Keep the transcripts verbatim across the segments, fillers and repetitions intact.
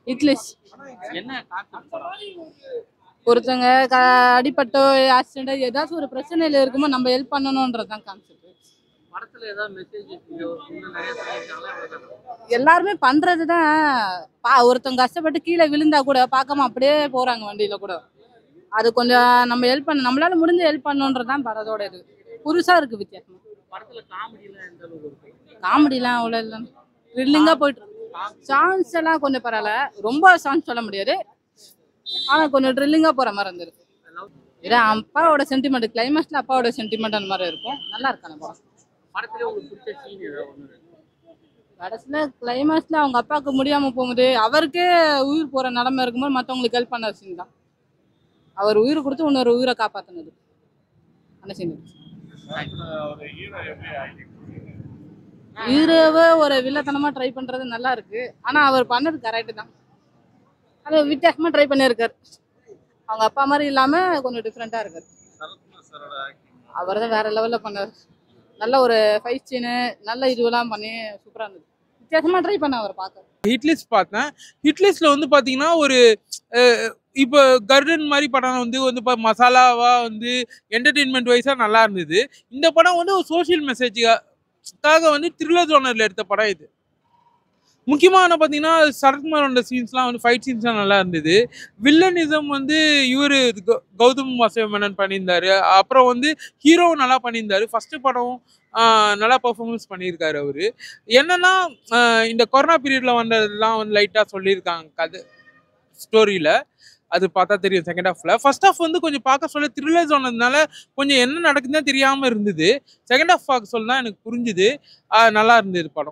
இட்லிஸ். என்ன கான்செப்ட் படம்? ஒருத்தங்க அடிப்பட்டோ ஆக்சிடென்ட் ஏதாச்சும் ஒரு பிரச்சனையில இருக்கும்போது நம்ம ஹெல்ப் பண்ணணும்ன்றதுதான் கான்செப்ட். படத்துல ஏதாவது மெசேஜ் இன்னும் நிறைய சொல்லிருக்காங்களா? எல்லாருமே பண்றதுதான். ஒருத்தவங்க கஷ்டப்பட்டு கீழே விழுந்தா கூட பார்க்காம அப்படியே போறாங்க வண்டியில கூட. அது கொஞ்சம் நம்ம ஹெல்ப் பண்ண நம்மளால முடிஞ்ச ஹெல்ப் பண்ணணுன்றதுதான் படத்தோட இது. புதுசா இருக்கு, வித்தியாசமா. படத்துல காமெடிலாம் எந்த அளவுக்கு இருக்கு? காமெடிலாம் அவ்வளோ இல்லை, த்ரில்லிங்கா போயிட்டு இருக்கு. சாங்ஸ் எல்லாம் கொஞ்சம் பரவாயில்ல, ரொம்ப சாங்ஸ் சொல்ல முடியாது, ஆனா கொஞ்சம் த்ரில்லிங்கா போற மாதிரி இருந்திருக்கு. ஏன்னா அப்பாவோட சென்டிமெண்ட், கிளைமேக்ஸ்ல அப்பாவோட சென்டிமெண்ட் அந்த மாதிரி இருக்கும். நல்லா இருக்கு அந்த படம். படத்துல உங்களுக்கு பிடிச்ச சீன் ஏதாவது ஒண்ணு? கடைசியில கிளைமேக்ஸ்ல அவங்க அப்பாவுக்கு முடியாம போகுது, அவருக்கே உயிர் போற நிலைமை இருக்கும்போது மற்றவங்களுக்கு ஹெல்ப் பண்ண சீன் தான். அவர் உயிர் கொடுத்து இன்னொரு உயிரை காப்பாத்தினது அந்த சீன். ஹீரோவை ஒரு வில்லத்தனமா ட்ரை பண்றது நல்லா இருக்கு, ஆனா அவர் பண்ணது கரெக்ட் தான். அது வித்தியாசமா ட்ரை பண்ணியிருக்காரு. அவங்க அப்பா மாதிரி இல்லாம கொஞ்சம் டிஃப்ரெண்டா இருக்காரு. அவர் தான் வேற லெவல்ல பண்ணாரு. நல்ல ஒரு ஃபைட் சீனு, நல்ல இதுவெல்லாம் பண்ணி சூப்பரா இருந்தது. வித்தியாசமா ட்ரை பண்ண அவர் பார்க்க. ஹிட்லிஸ்ட் பார்த்தேன். ஹிட்லிஸ்ட்ல வந்து பாத்தீங்கன்னா ஒரு இப்போ கர்டன் மாதிரி படம் வந்து வந்து மசாலாவா வந்து என்டர்டெயின்மெண்ட் வைஸா நல்லா இருந்தது. இந்த படம் வந்து ஒரு சோசியல் மெசேஜுக்காக வந்து த்ரில்லர் ஜோனர்ல எடுத்த படம் இது. முக்கியமான பார்த்தீங்கன்னா சரத்குமாரோட சீன்ஸ்லாம் வந்து ஃபைட் சீன்ஸ்லாம் நல்லா இருந்தது. வில்லனிசம் வந்து இவர் கௌதம் வாசுதேவன் பண்ணியிருந்தாரு. அப்புறம் வந்து ஹீரோ நல்லா பண்ணியிருந்தாரு. ஃபர்ஸ்ட் படம் நல்லா பர்ஃபார்மன்ஸ் பண்ணியிருக்காரு அவரு. என்னன்னா இந்த கொரோனா பீரியட்ல வந்ததெல்லாம் வந்து லைட்டாக சொல்லியிருக்காங்க கதை ஸ்டோரியில. அது பார்த்தா தெரியும் செகண்ட் ஹாஃப்ல. ஃபர்ஸ்ட் ஹாஃப் வந்து கொஞ்சம் பார்க்க சொல்ல த்ரில்லர் சொன்னதுனால கொஞ்சம் என்ன நடக்குதுன்னு தெரியாம இருந்தது. செகண்ட் ஹாஃப் பார்க்க சொல்ல தான் எனக்கு புரிஞ்சுது. நல்லா இருந்தது படம்.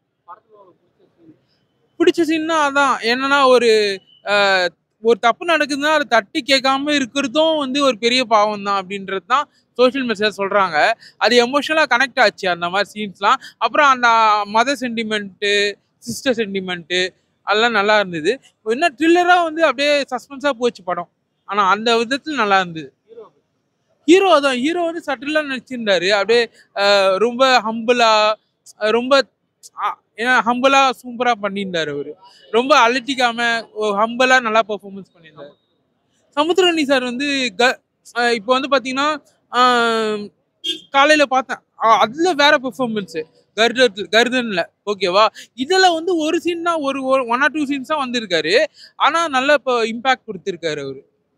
பிடிச்ச சீன்னா அதான் என்னன்னா ஒரு ஒரு தப்பு நடக்குதுன்னா அதை தட்டி கேட்காம இருக்கிறதும் வந்து ஒரு பெரிய பாவம் தான் அப்படின்றது தான் சோஷியல் மெசேஜ் சொல்றாங்க. அது எமோஷனலா கனெக்ட் ஆச்சு அந்த மாதிரி சீன்ஸ்லாம். அப்புறம் அந்த மத சென்டிமெண்ட்டு, சிஸ்டர் சென்டிமெண்ட்டு அதெல்லாம் நல்லா இருந்தது. என்ன த்ரில்லரா வந்து அப்படியே சஸ்பென்ஸா போச்சு படம். ஆனா அந்த விதத்துல நல்லா இருந்தது. ஹீரோ தான் ஹீரோ வந்து சட்டிலா நடிச்சிருந்தாரு. அப்படியே ரொம்ப ஹம்பிளா, ரொம்ப ஏன்னா ஹம்பிளா சூப்பரா பண்ணியிருந்தாரு அவரு. ரொம்ப அலட்டிக்காம ஹம்பிளா நல்லா பெர்ஃபார்மன்ஸ் பண்ணியிருந்தாரு. சமுத்திரக்கனி சார் வந்து இப்போ வந்து பாத்தீங்கன்னா காலையில பார்த்தேன், அதுல வேற பெர்ஃபார்மன்ஸ் கர்தன் கர்தன்ல ஓகேவா. இதுல வந்து ஒரு சீன் தான், ஒரு ஒன் ஆர் டூ சீன்ஸ் தான் வந்திருக்காரு. ஆனா நல்ல இப்போ இம்பாக்ட் கொடுத்திருக்காரு அவரு.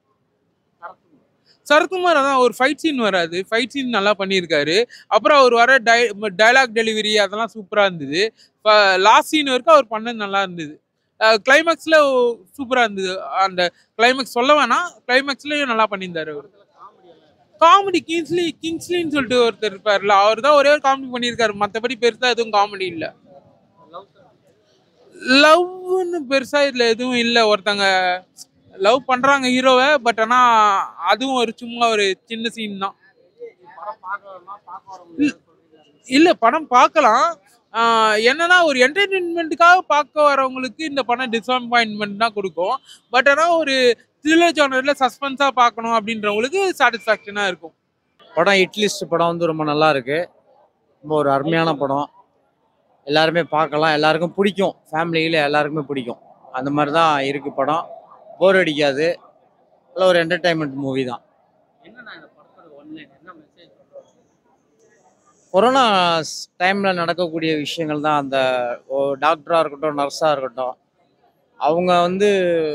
சரத்குமார் அதான் ஒரு ஃபைட் சீன் வராது, ஃபைட் சீன் நல்லா பண்ணியிருக்காரு. அப்புறம் அவர் வர டை டைலாக் டெலிவரி அதெல்லாம் சூப்பராக இருந்தது. இப்போ லாஸ்ட் சீன் வரைக்கும் அவர் பண்ணது நல்லா இருந்தது. கிளைமேக்ஸில் சூப்பராக இருந்தது. அந்த கிளைமேக்ஸ் சொல்ல வேணாம், கிளைமேக்ஸ்லேயும் நல்லா பண்ணியிருந்தாரு அவர். காமெடி கிங்ஸ்லி கிங்ஸ்லின்னு சொல்லிட்டு ஒருத்தர் இருப்பார்ல, அவர் தான் ஒரே ஒரு காமெடி பண்ணியிருக்காரு. மற்றபடி பெருசாக எதுவும் காமெடி இல்லை. லவ்னு பெருசா இதுல எதுவும் இல்லை. ஒருத்தங்க லவ் பண்றாங்க ஹீரோவை, பட் ஆனா அதுவும் ஒரு சும்மா ஒரு சின்ன சீன் தான். இல்ல படம் பார்க்கலாம். என்னன்னா ஒரு என்டர்டெயின்மெண்ட்டுக்காக பார்க்க வரவங்களுக்கு இந்த படம் டிசப்பாயின்மெண்ட் தான் கொடுக்கும். பட் ஆனா ஒரு த்ரில்லர் ஜானர்ல சஸ்பென்ஸா பார்க்கணும் அப்படின்றவங்களுக்கு சாட்டிஸ்ஃபேக்ஷனா இருக்கும். படம் ஹிட்லிஸ்ட் படம் வந்து ரொம்ப நல்லா இருக்கு. ரொம்ப ஒரு அருமையான படம். எல்லாருமே பார்க்கலாம், எல்லாருக்கும் பிடிக்கும், ஃபேமிலியில எல்லாருக்குமே பிடிக்கும். அந்த மாதிரி தான் இருக்கு படம். போர் அடிக்காது, நல்ல ஒரு என்டர்டைன்மெண்ட் மூவி தான். கொரோனா டைம்ல நடக்கக்கூடிய விஷயங்கள் தான். அந்த டாக்டரா இருக்கட்டும், நர்ஸா இருக்கட்டும், அவங்க வந்து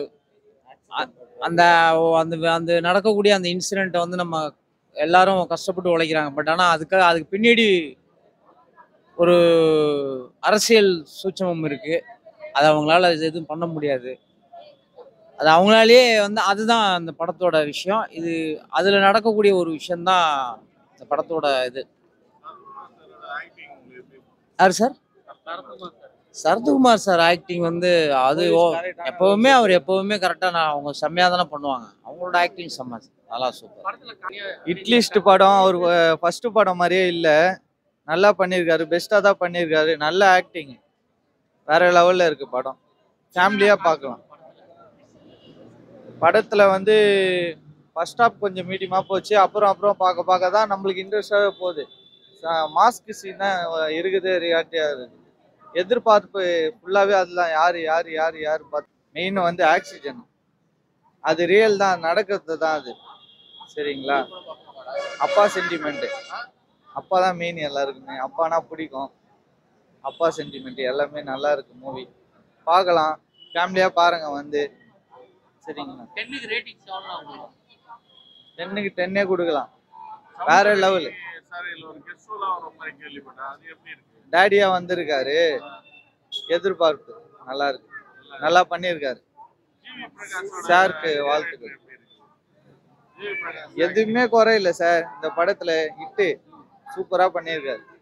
அந்த அந்த அந்த நடக்கக்கூடிய அந்த இன்சிடென்ட்டை வந்து நம்ம எல்லாரும் கஷ்டப்பட்டு உழைக்கிறாங்க. பட் ஆனால் அதுக்காக அதுக்கு பின்னாடி ஒரு அரசியல் சூட்சமம் இருக்கு. அது அவங்களால எதுவும் பண்ண முடியாது. அது அவங்களாலேயே வந்து அதுதான் அந்த படத்தோட விஷயம். இது அதில் நடக்கக்கூடிய ஒரு விஷயம்தான் இந்த படத்தோட இது. யார் சார்? சரத்குமார் சார் ஆக்டிங் வந்து அது எப்பவுமே அவர் எப்பவுமே கரெக்டாக நான் அவங்க செம்மையாக தானே பண்ணுவாங்க. அவங்களோட ஆக்டிங் செம்ம, நல்லா சூப்பர். ஹிட்லிஸ்ட் படம் அவர் ஃபர்ஸ்ட் படம் மாதிரியே இல்லை, நல்லா பண்ணியிருக்காரு, பெஸ்ட்டாக தான் பண்ணியிருக்காரு. நல்ல ஆக்டிங், வேற லெவலில் இருக்கு படம். ஃபேமிலியாக பார்க்கலாம். படத்தில் வந்து ஃபர்ஸ்ட் ஹாஃப் கொஞ்சம் மீடியமாக போச்சு. அப்புறம் அப்புறம் பார்க்க பார்க்க தான் நம்மளுக்கு இன்ட்ரெஸ்டாகவே போகுது. மாஸ்க் சீன் தான் இருக்குது, ரியாக்டியாக இருக்குது. எதிர்பார்ப்பு ஃபுல்லாகவே அதெல்லாம் யார் யார் யார் யார் பார்த்து மெயின் வந்து ஆக்சிஜன். அது ரியல் தான், நடக்கிறது தான் அது. சரிங்களா? அப்பா சென்டிமெண்ட், அப்பா தான் மெயின் எல்லாருக்குமே. அப்பானா பிடிக்கும். அப்பா சென்டிமெண்ட் எல்லாமே நல்லா இருக்கு மூவி. பார்க்கலாம், ஃபேமிலியா பாருங்க வந்து. சரிங்களா? டென்னுக்கு ரேட்டிங் எவ்வளோ ஆகும்? டென்னுக்கு டென்னே கொடுக்கலாம். வேற லெவல். டேடியா வந்திருக்காரு, எதிர்பார்ப்பு நல்லா இருக்கு, நல்லா பண்ணியிருக்காரு. சாருக்கு வாழ்த்துக்கள். எதுவுமே குறையில சார், இந்த படத்துல இட்டு சூப்பரா பண்ணியிருக்காரு.